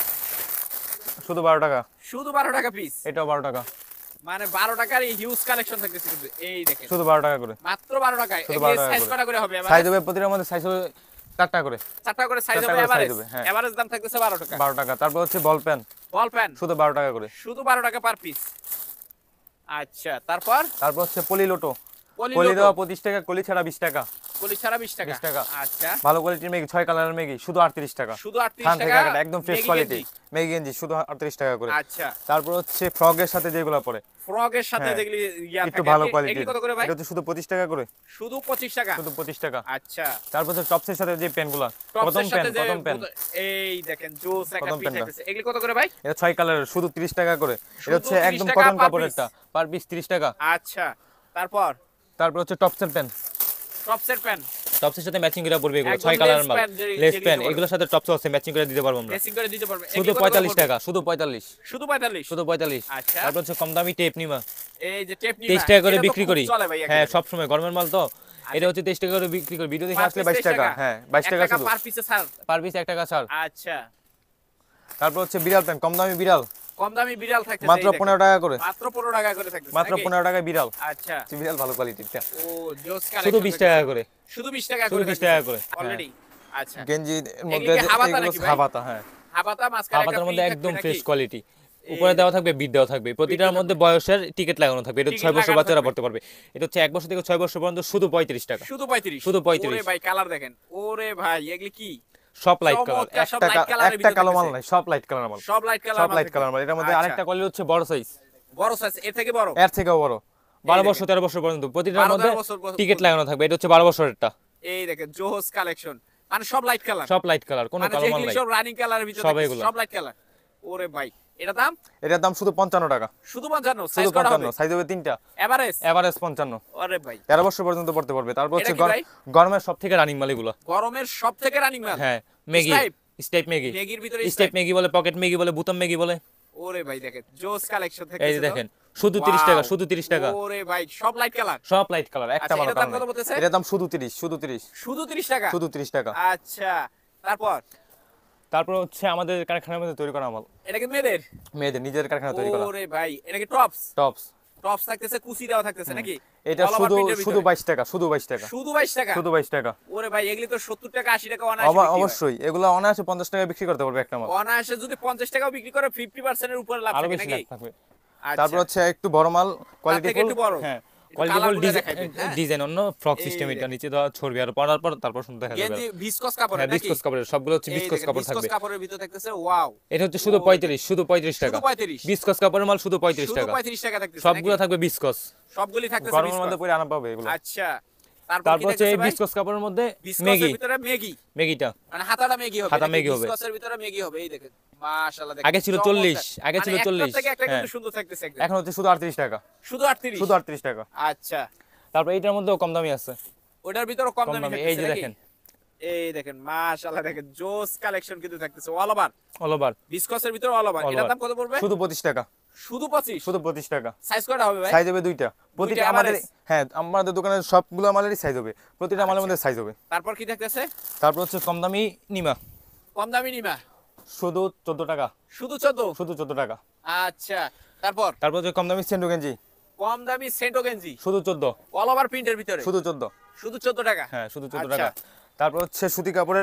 Speaker 2: শুধু 12 টাকা,
Speaker 1: শুধু 12 টাকা পিস,
Speaker 2: এটাও 12 টাকা,
Speaker 1: মানে 12 টাকার এই হিউজ কালেকশন থাকতেছে কিন্তু। এই দেখেন
Speaker 2: শুধু 12 টাকা করে,
Speaker 1: মাত্র 12 টাকায়।
Speaker 2: শুধু
Speaker 1: এই
Speaker 2: 12 টাকা
Speaker 1: সাইজ
Speaker 2: করে।
Speaker 1: কটা করে হবে?
Speaker 2: সাইজ হবে প্রতিটার মধ্যে সাইজ হবে 4টা করে,
Speaker 1: 4টা করে সাইজ
Speaker 2: চারটা
Speaker 1: হবে,
Speaker 2: করে size
Speaker 1: এভারেজ
Speaker 2: হবে, হ্যাঁ।
Speaker 1: এভারেজ দাম থাকতেছে 12 টাকা।
Speaker 2: 12 টাকা। তারপর হচ্ছে বল পেন,
Speaker 1: বল পেন
Speaker 2: শুধু 12 টাকা করে,
Speaker 1: শুধু 12 টাকা পার পিস। আচ্ছা তারপর
Speaker 2: তারপর হচ্ছে পলি লোটো,
Speaker 1: পলি
Speaker 2: পলি
Speaker 1: লোটো,
Speaker 2: দেওয়া 25 টাকা, কলি ছাড়া 20 টাকা,
Speaker 1: পলি ছাড়া 20 টাকা।
Speaker 2: 20 টাকা।
Speaker 1: আচ্ছা
Speaker 2: ভালো কোয়ালিটির মেগি 6 কালারের মেগি শুধু 38 টাকা,
Speaker 1: শুধু
Speaker 2: থান
Speaker 1: 38
Speaker 2: থেকে
Speaker 1: টাকা,
Speaker 2: কাটা, একদম ফ্রেশ
Speaker 1: মেগি
Speaker 2: কোয়ালিটি
Speaker 1: গেঞ্জি।
Speaker 2: মেগি গেঞ্জি শুধু 38 টাকা করে।
Speaker 1: আচ্ছা
Speaker 2: তারপর হচ্ছে ফ্রকের সাথে যেগুলো পরে
Speaker 1: ফ্রকের সাথে
Speaker 2: হ্যাঁ,
Speaker 1: যেগুলি ইয়া
Speaker 2: একটু
Speaker 1: থাকে,
Speaker 2: ভালো
Speaker 1: এগুলি
Speaker 2: কোয়ালিটির,
Speaker 1: কত করে ভাই?
Speaker 2: এটা হচ্ছে শুধু 25 টাকা করে,
Speaker 1: শুধু 25 টাকা।
Speaker 2: শুধু 25 টাকা।
Speaker 1: আচ্ছা
Speaker 2: তারপর হচ্ছে টপসের সাথে যে পেনগুলো,
Speaker 1: টপসের
Speaker 2: কটন পেন,
Speaker 1: সাথে যে
Speaker 2: কটন পেন,
Speaker 1: এই দেখেন জোস একটা
Speaker 2: কটন
Speaker 1: পিস
Speaker 2: পেনটা।
Speaker 1: থাকতেছে, এগুলি কত করে ভাই?
Speaker 2: এটা 6 কালারের শুধু 30 টাকা করে,
Speaker 1: শুধু
Speaker 2: এটা হচ্ছে
Speaker 1: 30
Speaker 2: একদম
Speaker 1: টাকা
Speaker 2: কটন
Speaker 1: per
Speaker 2: কাপড়েরটা, পার পিস 30 টাকা।
Speaker 1: আচ্ছা তারপর
Speaker 2: তারপর হচ্ছে টপসের পেন,
Speaker 1: টপসের পেন
Speaker 2: টপসের সাথে ম্যাচিং করে পড়বে এগুলো,
Speaker 1: একদম
Speaker 2: 6 কালারের
Speaker 1: lace
Speaker 2: মাল,
Speaker 1: pant
Speaker 2: লেস
Speaker 1: যেগুলো
Speaker 2: পেন,
Speaker 1: বলে।
Speaker 2: এগুলোর সাথে টপস আছে, ম্যাচিং করে দিতে পারবো আমরা,
Speaker 1: ড্রেসিং করে দিতে পারবে।
Speaker 2: শুধু
Speaker 1: এগুলি কত করে
Speaker 2: 45
Speaker 1: পড়বে?
Speaker 2: টাকা, শুধু 45,
Speaker 1: শুধু 45,
Speaker 2: শুধু 45।
Speaker 1: আচ্ছা
Speaker 2: তারপর হচ্ছে কম দামি টেপ নিমা,
Speaker 1: এই যে টেপ নিবা
Speaker 2: 23 টাকা করে
Speaker 1: এটা তো
Speaker 2: বিক্রি
Speaker 1: খুব
Speaker 2: করি,
Speaker 1: চলে ভাই
Speaker 2: হ্যাঁ
Speaker 1: একেবারে।
Speaker 2: সব সময় গরমের মাল তো, এটা হচ্ছে 23 টাকা করে বিক্রি করে, ভিডিও দেখে আসলে 22 টাকা। হ্যাঁ 22 টাকা শুধু
Speaker 1: পার পিসে ছাড়,
Speaker 2: পার পিস 1 টাকা ছাড়।
Speaker 1: আচ্ছা
Speaker 2: তারপর হচ্ছে বিড়াল প্যান্ট, কম দামি বিড়াল,
Speaker 1: কম দামি বিড়াল থাকতেছে
Speaker 2: মাত্র 15 টাকা করে,
Speaker 1: মাত্র 15 টাকা করে থাকতেছে,
Speaker 2: মাত্র 15 টাকায় বিড়াল।
Speaker 1: আচ্ছা
Speaker 2: বিড়াল ভালো কোয়ালিটিটা,
Speaker 1: ও জোস কালেকশন,
Speaker 2: শুধু 20 টাকা করে,
Speaker 1: শুধু 20 টাকা
Speaker 2: শুধু
Speaker 1: করে,
Speaker 2: 20 টাকা করে
Speaker 1: অলরেডি। আচ্ছা
Speaker 2: গেঞ্জি এর
Speaker 1: এগুলো
Speaker 2: মধ্যে
Speaker 1: কি হাবাতা
Speaker 2: এগুলো
Speaker 1: নাকি ভাই?
Speaker 2: হাবাতা, হ্যাঁ
Speaker 1: হাবাতা মাঝখানে একটা
Speaker 2: হাবাতার মধ্যে
Speaker 1: print
Speaker 2: একদম
Speaker 1: থাকবে
Speaker 2: ফ্রেশ
Speaker 1: নাকি?
Speaker 2: কোয়ালিটি, উপরে দেওয়া থাকবে, বিট দেওয়া থাকবে, প্রতিটার মধ্যে বয়সের টিকেট লাগানো থাকবে। এটা 6 বছর বাচ্চারা পড়তে পারবে। এটা হচ্ছে 1 বছর থেকে 6 বছর পর্যন্ত শুধু 35 টাকা,
Speaker 1: শুধু 35,
Speaker 2: শুধু 35।
Speaker 1: ওরে ভাই কালার দেখেন, ওরে ভাই এগুলি কি
Speaker 2: সব লাইট কালার,
Speaker 1: চমৎকার, সব light colour এর
Speaker 2: একটা
Speaker 1: ভিতরে
Speaker 2: কালো মাল
Speaker 1: থাকতেছে।
Speaker 2: নাই, সব লাইট কালার মাল,
Speaker 1: সব লাইট কালার,
Speaker 2: সব লাইট কালার মাল। এটার মধ্যে আরেকটা কোয়ালিটি হচ্ছে বড় সাইজ,
Speaker 1: বড় সাইজ, এর থেকে বড়,
Speaker 2: এর থেকেও বড়, 12 বছর 13 বছর পর্যন্ত প্রতিটার
Speaker 1: 12
Speaker 2: মধ্যে
Speaker 1: বছর
Speaker 2: টিকেট লাগানো থাকবে। এটা হচ্ছে 12 বছরেরটা,
Speaker 1: এই দেখেন জোস কালেকশন, মানে সব লাইট কালার,
Speaker 2: সব লাইট কালার, কোনো
Speaker 1: মানে
Speaker 2: কালো মাল
Speaker 1: যেগুলি
Speaker 2: নাই,
Speaker 1: সব রানিং কালারের ভিতরে
Speaker 2: সব
Speaker 1: থাকতেছে,
Speaker 2: এগুলো।
Speaker 1: সব লাইট কালার। ওরে ভাই এটা দাম,
Speaker 2: এটার দাম শুধু 55 টাকা,
Speaker 1: শুধু 55, সাইজ
Speaker 2: শুধু
Speaker 1: করা হবে
Speaker 2: 55, সাইজ হবে 3টা,
Speaker 1: এভারেজ,
Speaker 2: এভারেজ 55,
Speaker 1: ওরে ভাই
Speaker 2: 13 বছর পর্যন্ত পড়তে পারবে। তারপর হচ্ছে
Speaker 1: এটা কি ভাই?
Speaker 2: গরমের সবথেকে রানিং মাল এগুলো,
Speaker 1: গরমের সব থেকে রানিং মাল,
Speaker 2: হ্যাঁ ম্যাগি,
Speaker 1: Stripe?
Speaker 2: স্টেপ ম্যাগি,
Speaker 1: ম্যাগির ভিতরে
Speaker 2: স্টেপ
Speaker 1: স্টাইপ,
Speaker 2: ম্যাগি বলে, পকেট ম্যাগি বলে, বুতাম ম্যাগি বলে।
Speaker 1: ওরে ভাই দেখেন জোস কালেকশন থেকে,
Speaker 2: এই যে দেখেন শুধু 30 টাকা, শুধু 30 টাকা,
Speaker 1: ওরে ভাই সব লাইট কালার,
Speaker 2: সব লাইট কালার, একটা
Speaker 1: আচ্ছা,
Speaker 2: মাল
Speaker 1: এটার দাম কত বলতেছে?
Speaker 2: এটার দাম শুধু 30, শুধু 30,
Speaker 1: শুধু 30 টাকা,
Speaker 2: শুধু 30 টাকা।
Speaker 1: আচ্ছা
Speaker 2: তারপর হচ্ছে আমাদের কারখানার মধ্যে তৈরি করা মাল,
Speaker 1: এটা কি মেয়েদের?
Speaker 2: মেয়েদের নিজের কারখানা তৈরি করা
Speaker 1: ওরে ভাই এটা কি টপস?
Speaker 2: টপস।
Speaker 1: টপস থাকতেছে, কুচি দেওয়া থাকতেছে নাকি?
Speaker 2: এটা
Speaker 1: All over
Speaker 2: শুধু
Speaker 1: print এর
Speaker 2: শুধু
Speaker 1: ভিতরে?
Speaker 2: 22 টাকা, শুধু 22 টাকা,
Speaker 1: শুধু 22 টাকা,
Speaker 2: শুধু 22 টাকা।
Speaker 1: ওরে ভাই এগুলি তো 70 টাকা 80 টাকা অনায়াসে বিক্রি হয়।
Speaker 2: অবশ্যই এগুলো অনায়াসে 50 টাকায় বিক্রি করতে পারবে একটা মাল,
Speaker 1: অনায়াসে যদি 50 টাকাও বিক্রি করে 50% এর উপরে লাভ
Speaker 2: আরো
Speaker 1: থাকে
Speaker 2: বেশি
Speaker 1: নাকি?
Speaker 2: লাভ থাকবে।
Speaker 1: আচ্ছা,
Speaker 2: তারপর হচ্ছে একটু বড় মাল, কোয়ালিটি
Speaker 1: থেকে একটু বড়।
Speaker 2: হ্যাঁ
Speaker 1: একটু
Speaker 2: কোয়ালিটি
Speaker 1: কালারগুলো দেখাবেন, হ্যাঁ?
Speaker 2: ডিজাইন অন্য ফ্রক
Speaker 1: এই
Speaker 2: সিস্টেম, এটা
Speaker 1: দেখেন।
Speaker 2: নিচে দেওয়া ছড়বি আর পরার পর তারপর শুনতে দেখা যাবে।
Speaker 1: গেঞ্জি ভিসকস কাপড়ের
Speaker 2: হ্যাঁ
Speaker 1: নাকি?
Speaker 2: বিস্কস কাপড়ের, সবগুলো হচ্ছে
Speaker 1: এই
Speaker 2: বিস্কস
Speaker 1: দেখেন,
Speaker 2: কাপড়
Speaker 1: ভিসকস
Speaker 2: থাকবে।
Speaker 1: কাপড়ের ভিতর থাকতেছে, ওয়াও,
Speaker 2: এটা হচ্ছে শুধু 35, শুধু 35 টাকা,
Speaker 1: শুধু 35,
Speaker 2: বিস্কস কাপড়ের মাল শুধু 35
Speaker 1: শুধু
Speaker 2: টাকা,
Speaker 1: 35 টাকা থাকতেছে
Speaker 2: সবগুলো
Speaker 1: নাকি?
Speaker 2: থাকবে বিস্কস,
Speaker 1: সবগুলি থাকতেছে
Speaker 2: গরমের
Speaker 1: ভিসকস।
Speaker 2: মধ্যে পরে আনা পাবে এগুলো।
Speaker 1: আচ্ছা তারপর
Speaker 2: তারপর
Speaker 1: কি
Speaker 2: হচ্ছে এই
Speaker 1: থাকতেছে ভাই?
Speaker 2: বিস্কস কাপড়ের মধ্যে
Speaker 1: ভিসকসের
Speaker 2: ম্যাগি,
Speaker 1: ভিতরে ম্যাগি,
Speaker 2: ম্যাগিটা
Speaker 1: মানে হাতাটা ম্যাগি হবে,
Speaker 2: হাতা
Speaker 1: নাকি?
Speaker 2: ম্যাগি হবে।
Speaker 1: ভিসকসের ভিতরে ম্যাগি হবে, এই দেখেন মাশাআল্লাহ দেখেন,
Speaker 2: আগে ছিল
Speaker 1: চমৎকার।
Speaker 2: 40, আগে ছিল
Speaker 1: মানে
Speaker 2: 40,
Speaker 1: একটা থেকে একটা কিন্তু
Speaker 2: হ্যাঁ।
Speaker 1: সুন্দর থাকতেছে একদম।
Speaker 2: এখন হচ্ছে শুধু 38 টাকা,
Speaker 1: শুধু 38,
Speaker 2: শুধু 38 টাকা।
Speaker 1: আচ্ছা
Speaker 2: তারপর এইটার মধ্যেও কম দামি আছে,
Speaker 1: ওটার ভিতরে কম
Speaker 2: কম
Speaker 1: দামি
Speaker 2: দামি, এই
Speaker 1: থাকতেছে
Speaker 2: যে
Speaker 1: নাকি?
Speaker 2: দেখেন
Speaker 1: এই দেখেন মাশাআল্লাহ দেখেন জোস কালেকশন কিন্তু থাকতেছে অল ওভার,
Speaker 2: অল ওভার,
Speaker 1: ভিসকসের ভিতরে অল ওভার।
Speaker 2: All
Speaker 1: এটার
Speaker 2: over।
Speaker 1: দাম কত পড়বে?
Speaker 2: শুধু 25 টাকা,
Speaker 1: শুধু 25,
Speaker 2: শুধু 25 টাকা।
Speaker 1: সাইজ কয়টা হবে ভাই?
Speaker 2: সাইজ হবে দুইটা, প্রতিটা আমাদের,
Speaker 1: average?
Speaker 2: হ্যাঁ আমাদের দোকানের সবগুলো মালেরই সাইজ হবে, প্রতিটা মালের মধ্যে সাইজ হবে।
Speaker 1: তারপর কি থাকতেছে?
Speaker 2: তারপর হচ্ছে কম দামি নিমা,
Speaker 1: কম দামি নিমা,
Speaker 2: শুধু 14 টাকা,
Speaker 1: শুধু 14,
Speaker 2: শুধু 14 টাকা।
Speaker 1: আচ্ছা তারপর
Speaker 2: তারপর হচ্ছে কম দামি সেন্ডো গেঞ্জি,
Speaker 1: কম দামি সেন্টো গেঞ্জি,
Speaker 2: শুধু 14,
Speaker 1: অল ওভার প্রিন্টের ভিতরে,
Speaker 2: শুধু 14,
Speaker 1: শুধু 14 টাকা,
Speaker 2: হ্যাঁ শুধু 14
Speaker 1: আচ্ছা।
Speaker 2: টাকা। তারপর হচ্ছে সুতি কাপড়ের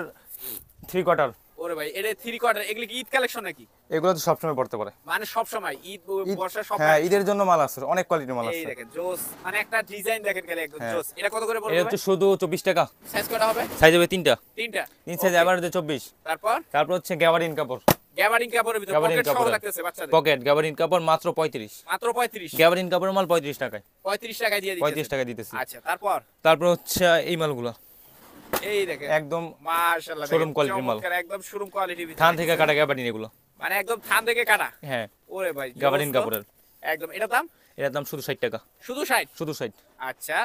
Speaker 2: 3 কোয়ার্টার,
Speaker 1: ওরে ভাই এটা 3 কোয়ার্টার, এগুলি কি ঈদ কালেকশন নাকি?
Speaker 2: এগুলো তো সবসময় পড়তে পারে,
Speaker 1: মানে সব সময় ঈদ বর্ষা সব,
Speaker 2: হ্যাঁ ঈদের জন্য মাল আছে, অনেক কোয়ালিটির মাল
Speaker 1: এই
Speaker 2: আছে।
Speaker 1: দেখেন জোস, মানে একটা ডিজাইন দেখেন গেলে একদম
Speaker 2: হ্যাঁ।
Speaker 1: জোস। এটা কত করে
Speaker 2: এটা
Speaker 1: পড়বে?
Speaker 2: হচ্ছে শুধু 24 টাকা,
Speaker 1: সাইজ কয়টা হবে?
Speaker 2: সাইজ হবে 3টা,
Speaker 1: তিনটা,
Speaker 2: 3 সাইজ এভারেজে 24।
Speaker 1: তারপর
Speaker 2: তারপর হচ্ছে গ্যাবারিন কাপড়,
Speaker 1: গ্যাবারিং কাপড়ের ভিতরে
Speaker 2: গ্যাবারিন
Speaker 1: পকেট সহ
Speaker 2: কাপড়ের।
Speaker 1: থাকতেছে বাচ্চাদের,
Speaker 2: পকেট গ্যাবারিন কাপড় মাত্র 35,
Speaker 1: মাত্র 35,
Speaker 2: গ্যাবারিন কাপড়ের মাল 35 টাকায়,
Speaker 1: 35 টাকায় দিয়ে
Speaker 2: 35
Speaker 1: দিতেছে।
Speaker 2: টাকা দিতেছি।
Speaker 1: আচ্ছা তারপর
Speaker 2: তারপর হচ্ছে এই মালগুলো
Speaker 1: এই দেখেন
Speaker 2: একদম
Speaker 1: মাশাআল্লাহ
Speaker 2: showroom quality মাল।
Speaker 1: একদম শোরুম কোয়ালিটির ভিতরে,
Speaker 2: থান থেকে কাটা গ্যাবারিন এগুলো,
Speaker 1: মানে একদম থান থেকে কাটা,
Speaker 2: হ্যাঁ
Speaker 1: ওরে ভাই
Speaker 2: গ্যাবারিন
Speaker 1: জোস তো।
Speaker 2: কাপড়ের।
Speaker 1: একদম এটা দাম
Speaker 2: এটার দাম শুধু 60 টাকা,
Speaker 1: শুধু 60,
Speaker 2: শুধু 60।
Speaker 1: আচ্ছা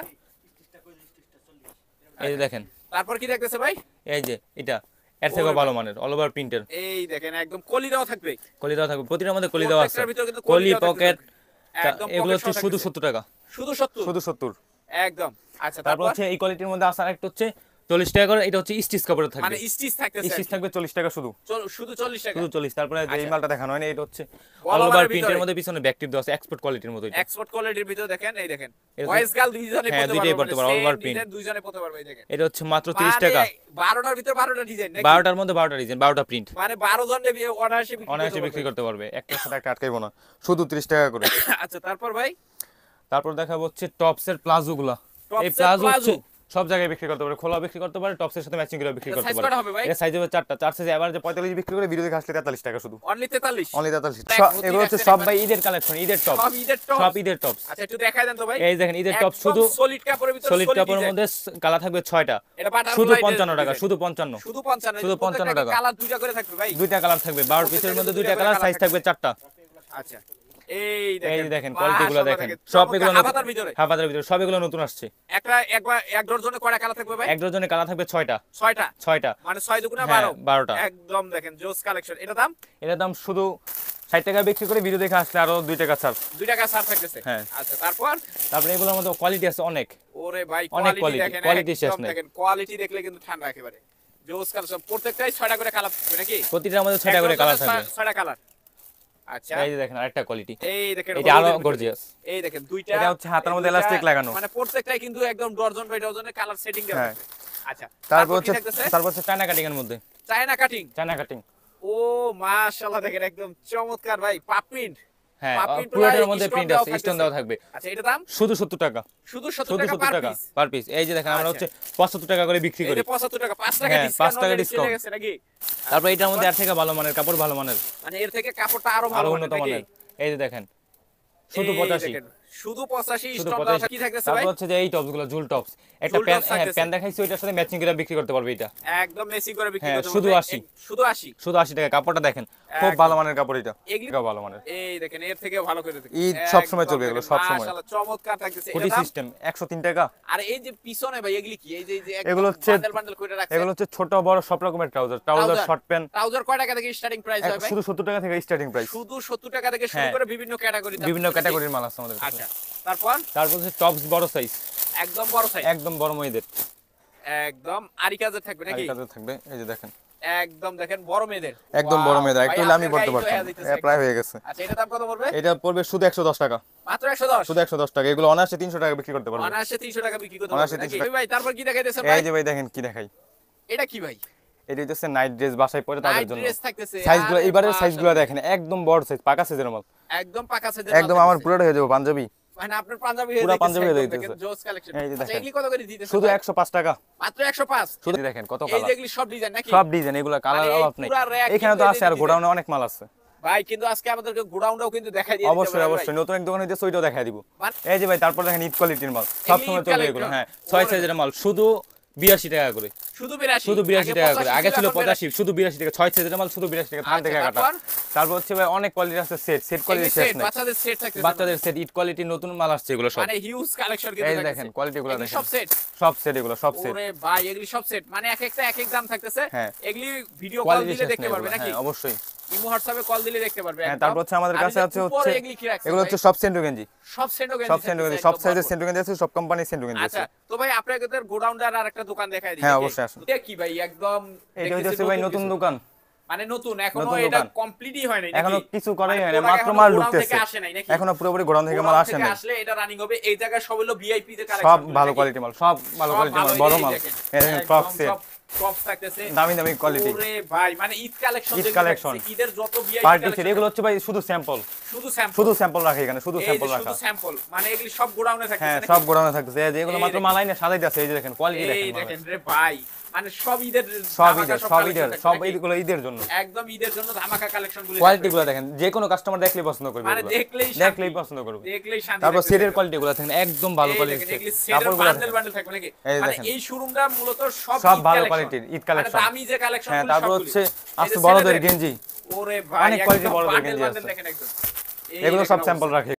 Speaker 2: এই যে দেখেন,
Speaker 1: তারপর কি দেখতেছে ভাই?
Speaker 2: এই যে এটা এর থেকে
Speaker 1: ওরে
Speaker 2: ভালো মানের অল ওভার প্রিন্টের,
Speaker 1: এই দেখেন একদম কলিরাও থাকবে,
Speaker 2: কলি দেওয়া থাকবে, প্রতিটার মধ্যে কলি দেওয়া আছে,
Speaker 1: প্রত্যেকটার ভিতরে কিন্তু
Speaker 2: কলি
Speaker 1: দেওয়া থাকবে।
Speaker 2: পকেট।
Speaker 1: একদম
Speaker 2: এগুলো
Speaker 1: pocket
Speaker 2: হচ্ছে
Speaker 1: সহ
Speaker 2: শুধু
Speaker 1: থাকতেছে।
Speaker 2: 70 টাকা,
Speaker 1: শুধু 70,
Speaker 2: শুধু 70।
Speaker 1: একদম আচ্ছা
Speaker 2: তারপর
Speaker 1: তারপর
Speaker 2: হচ্ছে এই কোয়ালিটির মধ্যে আসার একটা হচ্ছে 40 টাকা করে, এটা হচ্ছে স্টিচ কাপড়ের থাকবে,
Speaker 1: মানে স্টিচ থাকতেছে,
Speaker 2: স্টিচ থাকবে 40 টাকা শুধু,
Speaker 1: শুধু 40 টাকা,
Speaker 2: শুধু 40। তারপরে যে এই
Speaker 1: আচ্ছা।
Speaker 2: মালটা দেখানো হয় না, এটা হচ্ছে
Speaker 1: All
Speaker 2: অল
Speaker 1: over
Speaker 2: ওভার
Speaker 1: এর
Speaker 2: প্রিন্টের
Speaker 1: ভিতরে।
Speaker 2: মধ্যে পিছনে ব্যাকটিভ দেওয়া আছে, এক্সপোর্ট কোয়ালিটির মতো এটা।
Speaker 1: এক্সপোর্ট কোয়ালিটির ভিতরে দেখেন, এই দেখেন
Speaker 2: এটা
Speaker 1: বয়েজ গার্ল দুইজনে
Speaker 2: হ্যাঁ,
Speaker 1: পড়তে
Speaker 2: দুইটাই
Speaker 1: পারবে,
Speaker 2: পড়তে পারবে, all over print।
Speaker 1: দুইজনে পড়তে পারবে, এই দেখেন
Speaker 2: এটা হচ্ছে মাত্র 30 টাকা,
Speaker 1: 12টার ভিতরে 12টা ডিজাইন নাকি?
Speaker 2: 12টার মধ্যে 12টা ডিজাইন, 12টা প্রিন্ট,
Speaker 1: মানে 12 জন নেবে অনায়াসে
Speaker 2: অনায়াসে বিক্রি করতে পারবে, একটার সাথে একটা আটকাইবো না, শুধু 30 টাকা করে।
Speaker 1: আচ্ছা তারপর ভাই
Speaker 2: তারপর দেখাবো হচ্ছে টপসের প্লাজো গুলা,
Speaker 1: Tops
Speaker 2: এই
Speaker 1: এর
Speaker 2: প্লাজো হচ্ছে
Speaker 1: প্লাজো।
Speaker 2: সব জায়গায় বিক্রি করতে পারে, খোলা বিক্রি করতে পারে, টপসের সাথে ম্যাচিং করে বিক্রি
Speaker 1: এটা
Speaker 2: করতে
Speaker 1: size
Speaker 2: পারে।
Speaker 1: কয়টা হবে ভাই?
Speaker 2: এটা সাইজ হবে 4টা, 4 সাইজ এভারেজে 45 বিক্রি করে, ভিডিও দেখে আসলে 43 টাকা শুধু,
Speaker 1: অনলি 43,
Speaker 2: অনলি 43।
Speaker 1: Pack ভর্তি
Speaker 2: এগুলো হচ্ছে
Speaker 1: রাখছেন
Speaker 2: সব
Speaker 1: একবার।
Speaker 2: ভাই ঈদের কালেকশন, ঈদের টপ,
Speaker 1: সব ঈদের টপ,
Speaker 2: সব ঈদের টপস।
Speaker 1: আচ্ছা একটু দেখায় দেন তো ভাই।
Speaker 2: এই দেখেন ঈদের টপ,
Speaker 1: একদম
Speaker 2: শুধু
Speaker 1: সলিড কাপড়ের ভিতরে
Speaker 2: সলিড কাপড়ের
Speaker 1: design।
Speaker 2: মধ্যে কালার থাকবে 6টা,
Speaker 1: এটা butterfly
Speaker 2: শুধু
Speaker 1: design।
Speaker 2: 55 টাকা, শুধু 55,
Speaker 1: শুধু 55,
Speaker 2: শুধু 55 টাকা।
Speaker 1: কালার দুইটা করে থাকবে ভাই।
Speaker 2: দুইটা কালার থাকবে, 12 পিসের মধ্যে দুইটা কালার, সাইজ থাকবে 4টা।
Speaker 1: আচ্ছা এই
Speaker 2: এই দেখেন কোয়ালিটিগুলো দেখেন, সব এগুলো
Speaker 1: হাফাতার ভিতরে,
Speaker 2: হাফাতার ভিতরে সব এগুলো নতুন আসছে।
Speaker 1: একবার এক ডজনে কয়টা কালার থাকবে ভাই?
Speaker 2: এক ডজনে কালার থাকবে 6টা।
Speaker 1: 6টা মানে 6 দুগুণা
Speaker 2: 12টা।
Speaker 1: একদম দেখেন জোস কালেকশন। এটা দাম?
Speaker 2: এটার দাম শুধু 60 টাকা বিক্রি করে, ভিডিও দেখে আসলে আরো 2 টাকা ছাড়।
Speaker 1: 2 টাকা ছাড় থাকতেছে।
Speaker 2: হ্যাঁ।
Speaker 1: আচ্ছা তারপর
Speaker 2: এগুলোর মধ্যে কোয়ালিটি আছে অনেক।
Speaker 1: ওরে ভাই
Speaker 2: অনেক
Speaker 1: কোয়ালিটি দেখেন,
Speaker 2: কোয়ালিটি শেষ নেই।
Speaker 1: দেখেন কোয়ালিটি দেখলে কিন্তু ঠান্ডা একেবারে। জোস কালেকশন, প্রত্যেকটাই 6টা করে কালার থাকবে নাকি?
Speaker 2: প্রতিটার মধ্যে 6টা করে কালার থাকবে।
Speaker 1: 6টা কালার। আচ্ছা
Speaker 2: এই যে দেখেন আরেকটা কোয়ালিটি,
Speaker 1: এই দেখেন
Speaker 2: এটা আরো গর্জিয়াস।
Speaker 1: এই দেখেন দুইটা,
Speaker 2: এটা হচ্ছে হাতের মধ্যে এলাস্টিক লাগানো,
Speaker 1: মানে প্রত্যেকটাই কিন্তু একদম ডজন বাই ডজনের কালার সেটিং দেওয়া আছে। আচ্ছা
Speaker 2: তারপর হচ্ছে চায়না কাটিং এর মধ্যে,
Speaker 1: চায়না কাটিং।
Speaker 2: ও
Speaker 1: মাশাআল্লাহ দেখেন একদম চমৎকার ভাই, পাপ প্রিন্ট।
Speaker 2: হ্যাঁ, পুরোটার মধ্যে প্রিন্ট আছে, স্টোন দেওয়া থাকবে।
Speaker 1: আচ্ছা এটা দাম
Speaker 2: শুধু 70 টাকা,
Speaker 1: শুধু 70 টাকা
Speaker 2: পার পিস। এই যে দেখেন আমরা হচ্ছে 75 টাকা করে বিক্রি করি।
Speaker 1: এই 75 টাকা, 5 টাকা ডিসকাউন্ট,
Speaker 2: 5 টাকা ডিসকাউন্ট
Speaker 1: গেছে নাকি?
Speaker 2: তারপর এটার মধ্যে এর থেকে ভালো মানের কাপড়, ভালো মানের,
Speaker 1: মানে এর থেকে কাপড়টা আরো ভালো
Speaker 2: উন্নত মানের। এই যে দেখেন শুধু 85,
Speaker 1: শুধু 85 স্টক দেওয়া। কি থাকতেছে ভাই?
Speaker 2: তারপর হচ্ছে যে এই টপস গুলো, ঝুল টপস, একটা প্যান দেখাইছি, ওইটার সাথে ম্যাচিং করে বিক্রি করতে পারবে। এটা
Speaker 1: একদম ম্যাচিং করে বিক্রি করতে পারবে।
Speaker 2: শুধু 80,
Speaker 1: শুধু 80
Speaker 2: টাকা। কাপড়টা দেখেন খুব ভালো মানের কাপড়, এটা এগুলো ভালো মানের।
Speaker 1: এই দেখেন এর থেকে ভালো করে দেখেন,
Speaker 2: ঈদ সব সময় চলবে এগুলো, সব সময়।
Speaker 1: মাশাআল্লাহ চমৎকার থাকতেছে।
Speaker 2: কোটি সিস্টেম 103 টাকা।
Speaker 1: আর এই যে পিছনে ভাই এগুলি কি? এই যে
Speaker 2: এগুলো হচ্ছে
Speaker 1: বান্ডেল করে রাখছে,
Speaker 2: এগুলো হচ্ছে ছোট বড় সব রকমের ট্রাউজার, শর্ট প্যান্ট।
Speaker 1: ট্রাউজার কয় টাকা থেকে স্টার্টিং প্রাইস হয় ভাই?
Speaker 2: শুধু 70 টাকা থেকে স্টার্টিং প্রাইস,
Speaker 1: শুধু 70 টাকা থেকে শুরু করে বিভিন্ন ক্যাটাগরি,
Speaker 2: বিভিন্ন ক্যাটাগরির মাল আছে আমাদের কাছে।
Speaker 1: আচ্ছা তারপর
Speaker 2: হচ্ছে টপস বড় সাইজ,
Speaker 1: একদম বড় সাইজ,
Speaker 2: একদম বড় মেয়েদের,
Speaker 1: একদম আরি কাজে থাকবে নাকি?
Speaker 2: আরি কাজে থাকবে। এই যে দেখেন
Speaker 1: একদম দেখেন বড় মেয়েদের,
Speaker 2: একদম বড় মেয়েদের, একটু আমি পড়তে পারতাম, প্রায় হয়ে গেছে।
Speaker 1: আচ্ছা এটা দাম কত পড়বে?
Speaker 2: এটা পড়বে শুধু 110 টাকা,
Speaker 1: মাত্র 110,
Speaker 2: শুধু 110 টাকা। এগুলো অনায়াসে 300 টাকা বিক্রি করতে পারবে,
Speaker 1: অনায়াসে 300 টাকা বিক্রি করতে পারবে নাকি ভাই? তারপর কি দেখাইতেছে ভাই?
Speaker 2: এই যে ভাই দেখেন কি দেখাই,
Speaker 1: এটা কি ভাই?
Speaker 2: এটা হচ্ছে নাইট ড্রেস, বাসায় পরে তাদের জন্য।
Speaker 1: নাইট ড্রেস থাকতেছে।
Speaker 2: সাইজগুলো এবারের সাইজগুলো দেখেন, একদম বড় সাইজ, পাকা সাইজের মাল,
Speaker 1: একদম পাকা সাইজের,
Speaker 2: একদম আমার পুরোটা হয়ে যাবে পাঞ্জাবি,
Speaker 1: মানে আপনার পাঞ্জাবি
Speaker 2: পুরো পাঞ্জাবি হয়ে
Speaker 1: যাইতেছে,
Speaker 2: যাইতেছে।
Speaker 1: জোস কালেকশন।
Speaker 2: এই যে
Speaker 1: আচ্ছা
Speaker 2: দেখেন
Speaker 1: এগুলি কত করে দিতেছে?
Speaker 2: শুধু 105 টাকা,
Speaker 1: মাত্র 105।
Speaker 2: শুধু দেখেন কত
Speaker 1: এই
Speaker 2: কালার,
Speaker 1: যেগুলি সব ডিজাইন নাকি?
Speaker 2: সব ডিজাইন, এগুলো কালার অভাব নেই। এখানে তো আছে আর গোডাউনে অনেক মাল আছে
Speaker 1: ভাই, কিন্তু আজকে আমাদেরকে গোডাউনটাও কিন্তু দেখাই দিয়ে দিতে হবে।
Speaker 2: অবশ্যই অবশ্যই, নতুন এক দোকান হইতেছে, ওইটাও দেখাই দিব। এই যে ভাই তারপর দেখেন ঈদ কোয়ালিটির মাল, সব সময় চলবে এগুলো। হ্যাঁ 6 সাইজের মাল শুধু 82 টাকা করে,
Speaker 1: শুধু 82,
Speaker 2: শুধু 82 টাকা করে। আগে ছিল 85, শুধু 82 টাকা। 6 সাইজের মাল শুধু 82 টাকা, থান থেকে কাটা। তারপর হচ্ছে ভাই অনেক কোয়ালিটি আছে, সেট কোয়ালিটি শেষ নেই।
Speaker 1: বাচ্চাদের সেট থাকতেছে,
Speaker 2: বাচ্চাদের সেট, ঈদ কোয়ালিটি নতুন মাল আসছে এগুলো সব,
Speaker 1: মানে হিউজ কালেকশন কিন্তু।
Speaker 2: এই দেখেন কোয়ালিটিগুলো দেখেন,
Speaker 1: সব সেট,
Speaker 2: সব সেট, এগুলো সব সেট।
Speaker 1: ওরে ভাই এগুলি সব সেট, মানে এক একটা এক এক দাম থাকতেছে।
Speaker 2: হ্যাঁ
Speaker 1: এগুলি ভিডিও কল দিলে দেখতে পারবে নাকি?
Speaker 2: হ্যাঁ অবশ্যই,
Speaker 1: ইমো হোয়াটসঅ্যাপে কল দিলে দেখতে পারবে।
Speaker 2: হ্যাঁ তারপর হচ্ছে আমাদের কাছে আছে হচ্ছে
Speaker 1: এগুলি কি রাখছে?
Speaker 2: এগুলো হচ্ছে সব সেন্টো গেঞ্জি,
Speaker 1: সব সেন্টো গেঞ্জি,
Speaker 2: সব সেন্টো গেঞ্জি, সব সাইজের সেন্টো গেঞ্জি আছে, সব কোম্পানির সেন্টো গেঞ্জি আছে।
Speaker 1: আচ্ছা তো ভাই আপনাদের গোডাউনটার আরেকটা দোকান দেখাই দিই।
Speaker 2: হ্যাঁ অবশ্যই আসুন।
Speaker 1: এটা কি ভাই? একদম
Speaker 2: এটা হচ্ছে ভাই নতুন দোকান,
Speaker 1: মানে নতুন, এখনো এটা কমপ্লিটই হয় নাই নাকি?
Speaker 2: এখনো কিছু করাই হয় না, মাত্র মাল ঢুকতেছে, এখনো পুরোপুরি গোডাউন থেকে মাল আসে না।
Speaker 1: আসলে এটা রানিং হবে। এই জায়গায় সব হলো ভিআইপি তে কালেকশন,
Speaker 2: সব ভালো কোয়ালিটি মাল, সব ভালো কোয়ালিটি মাল, বড় মাল। এখানে ফ্রক সেট,
Speaker 1: টপ থাকতেছে,
Speaker 2: দামি দামি কোয়ালিটি।
Speaker 1: ওরে ভাই মানে ঈদ কালেকশন,
Speaker 2: ঈদ কালেকশন,
Speaker 1: ঈদের যত ভিআইপি
Speaker 2: পার্টি সেট, এগুলো হচ্ছে ভাই শুধু স্যাম্পল,
Speaker 1: শুধু
Speaker 2: স্যাম্পল রাখে এখানে, শুধু স্যাম্পল রাখা।
Speaker 1: শুধু স্যাম্পল, মানে এগুলি সব গোডাউনে থাকতেছে।
Speaker 2: হ্যাঁ সব গোডাউনে থাকতেছে, এই যে এগুলো মাত্র মাল আইনে সাজাইতে আছে। এই যে দেখেন কোয়ালিটি দেখেন,
Speaker 1: এই দেখেন রে ভাই, মানে সব ঈদের,
Speaker 2: সব ঈদের ঈদের জন্য,
Speaker 1: একদম ঈদের জন্য ধামাকা কালেকশন গুলো।
Speaker 2: কোয়ালিটি গুলো দেখেন, যে কোনো কাস্টমার দেখলেই পছন্দ করবে,
Speaker 1: মানে দেখলেই
Speaker 2: পছন্দ করবে,
Speaker 1: দেখলেই শান্তি।
Speaker 2: তারপর সেটের কোয়ালিটি গুলো দেখেন, একদম ভালো কোয়ালিটি সেট, কাপড়গুলো
Speaker 1: বান্ডেল থাকবে নাকি? মানে এই শোরুমটা মূলত
Speaker 2: সব ভালো কোয়ালিটির ঈদ কালেকশন,
Speaker 1: দামি যে কালেকশন।
Speaker 2: হ্যাঁ তারপর হচ্ছে আছে বড়দের গেঞ্জি,
Speaker 1: ওরে ভাই
Speaker 2: অনেক কোয়ালিটি বড়দের গেঞ্জি আছে,
Speaker 1: দেখেন একদম,
Speaker 2: এগুলো সব স্যাম্পল রাখে।